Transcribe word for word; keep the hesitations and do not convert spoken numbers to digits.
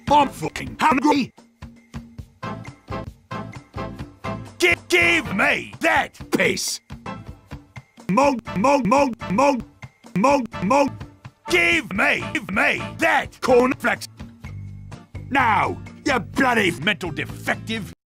I'm fucking hungry. Give, give me that piece. Mo, mo, mo, mo, mo, mo. Give me, give me that cornflakes. Now, you bloody mental defective.